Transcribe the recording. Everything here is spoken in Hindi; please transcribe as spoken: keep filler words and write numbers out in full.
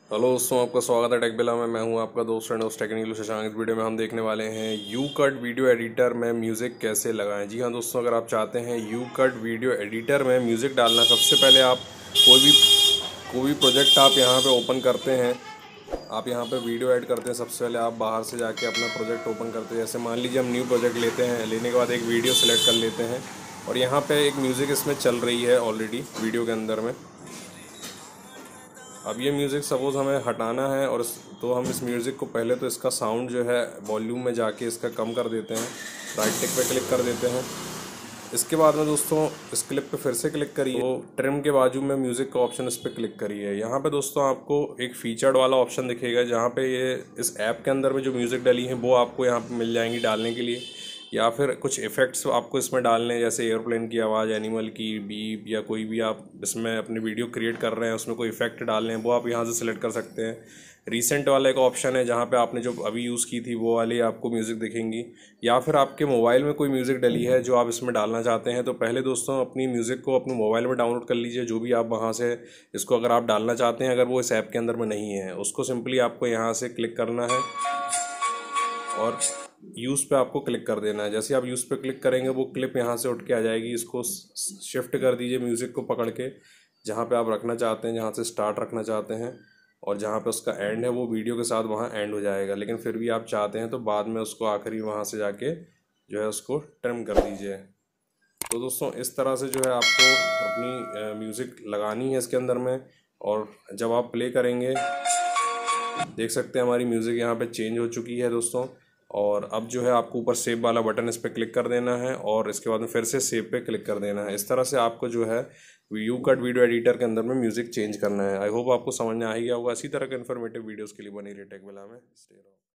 हेलो दोस्तों, आपका स्वागत है टेक बिला में। मैं हूं आपका दोस्त एंड होस्ट टेक्निकल शशांक। इस वीडियो में हम देखने वाले हैं यू कट वीडियो एडिटर में म्यूज़िक कैसे लगाएं। जी हाँ दोस्तों, अगर आप चाहते हैं यू कट वीडियो एडिटर में म्यूज़िक डालना, सबसे पहले आप कोई भी कोई भी प्रोजेक्ट आप यहां पे ओपन करते हैं, आप यहां पे वीडियो ऐड करते हैं। सबसे पहले आप बाहर से जाके अपना प्रोजेक्ट ओपन करते हैं। जैसे मान लीजिए हम न्यू प्रोजेक्ट लेते हैं, लेने के बाद एक वीडियो सेलेक्ट कर लेते हैं और यहाँ पर एक म्यूज़िक इसमें चल रही है ऑलरेडी वीडियो के अंदर में। अब ये म्यूज़िक सपोज़ हमें हटाना है और इस तो हम इस म्यूज़िक को पहले तो इसका साउंड जो है वॉल्यूम में जाके इसका कम कर देते हैं, राइट टिक पे क्लिक कर देते हैं। इसके बाद में दोस्तों इस क्लिप पे फिर से क्लिक करिए, तो ट्रिम के बाजू में म्यूज़िक का ऑप्शन इस पर क्लिक करिए। यहाँ पे दोस्तों आपको एक फीचर्ड वाला ऑप्शन दिखेगा, जहाँ पे ये इस ऐप के अंदर में जो म्यूज़िक डली है वो आपको यहाँ पे मिल जाएंगी डालने के लिए, या फिर कुछ इफ़ेक्ट्स आपको इसमें डालने हैं, जैसे एयरप्लेन की आवाज़, एनिमल की, बीप, या कोई भी आप इसमें अपनी वीडियो क्रिएट कर रहे हैं उसमें कोई इफेक्ट डालने हैं, वो आप यहाँ से सिलेक्ट कर सकते हैं। रीसेंट वाला एक ऑप्शन है जहाँ पे आपने जो अभी यूज़ की थी वो वाली आपको म्यूज़िक दिखेंगी, या फिर आपके मोबाइल में कोई म्यूज़िक डली है जो आप इसमें डालना चाहते हैं, तो पहले दोस्तों अपनी म्यूज़िक को अपने मोबाइल में डाउनलोड कर लीजिए, जो भी आप वहाँ से इसको अगर आप डालना चाहते हैं, अगर वो इस ऐप के अंदर में नहीं है, उसको सिंपली आपको यहाँ से क्लिक करना है और यूज़ पे आपको क्लिक कर देना है। जैसे आप यूज़ पे क्लिक करेंगे वो क्लिप यहाँ से उठ के आ जाएगी। इसको शिफ्ट कर दीजिए म्यूज़िक को पकड़ के, जहाँ पे आप रखना चाहते हैं, जहाँ से स्टार्ट रखना चाहते हैं, और जहाँ पे उसका एंड है वो वीडियो के साथ वहाँ एंड हो जाएगा। लेकिन फिर भी आप चाहते हैं तो बाद में उसको आखिरी वहाँ से जाके जो है उसको ट्रिम कर दीजिए। तो दोस्तों इस तरह से जो है आपको अपनी म्यूज़िक लगानी है इसके अंदर में, और जब आप प्ले करेंगे देख सकते हैं हमारी म्यूज़िक यहाँ पे चेंज हो चुकी है दोस्तों। और अब जो है आपको ऊपर सेव वाला बटन इस पर क्लिक कर देना है और इसके बाद में फिर से सेव पे क्लिक कर देना है। इस तरह से आपको जो है यू कट वीडियो एडिटर के अंदर में म्यूज़िक चेंज करना है। आई होप आपको समझ में आ ही गया होगा। इसी तरह के इन्फॉर्मेटिव वीडियोज़ के लिए बनी रही टेक बिला में। स्टे रहो।